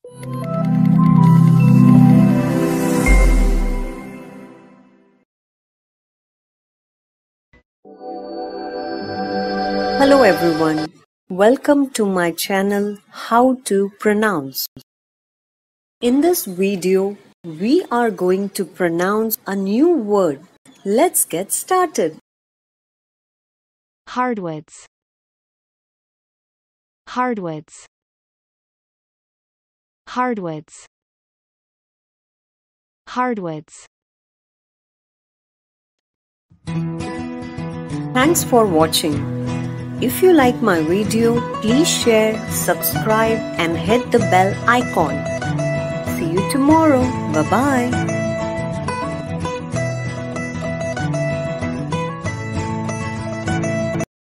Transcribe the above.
Hello everyone, welcome to my channel How to Pronounce. In this video, we are going to pronounce a new word. Let's get started. Hardwoods. Hardwoods. Hardwoods. Hardwoods. Thanks for watching. If you like my video, please share, subscribe and hit the bell icon. See you tomorrow. Bye-bye.